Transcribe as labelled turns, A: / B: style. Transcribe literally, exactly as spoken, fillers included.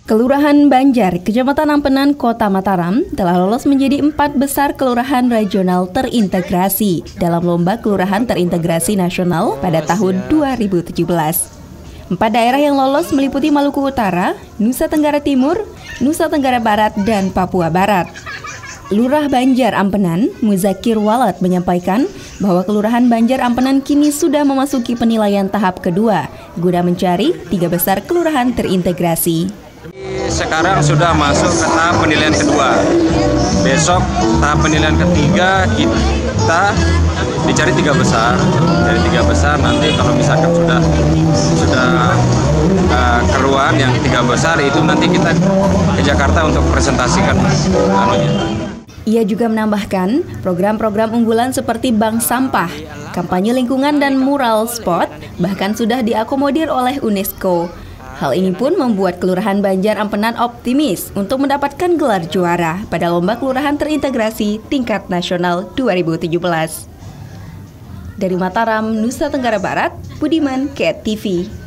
A: Kelurahan Banjar, Kecamatan Ampenan, Kota Mataram telah lolos menjadi empat besar kelurahan regional terintegrasi dalam Lomba Kelurahan Terintegrasi Nasional pada tahun dua ribu tujuh belas. Empat daerah yang lolos meliputi Maluku Utara, Nusa Tenggara Timur, Nusa Tenggara Barat, dan Papua Barat. Lurah Banjar Ampenan, Muzakir Walad menyampaikan bahwa Kelurahan Banjar Ampenan kini sudah memasuki penilaian tahap kedua guna mencari tiga besar kelurahan terintegrasi.
B: Sekarang sudah masuk ke tahap penilaian kedua. Besok tahap penilaian ketiga kita dicari tiga besar. Dari tiga besar nanti kalau misalkan sudah sudah uh, keruan yang tiga besar itu nanti kita ke Jakarta untuk presentasikan anunya.
A: Ia juga menambahkan program-program unggulan seperti bank sampah, kampanye lingkungan dan mural spot bahkan sudah diakomodir oleh UNESCO. Hal ini pun membuat Kelurahan Banjar Ampenan optimis untuk mendapatkan gelar juara pada Lomba Kelurahan Terintegrasi tingkat nasional dua ribu tujuh belas. Dari Mataram, Nusa Tenggara Barat, Budiman, K E T T V.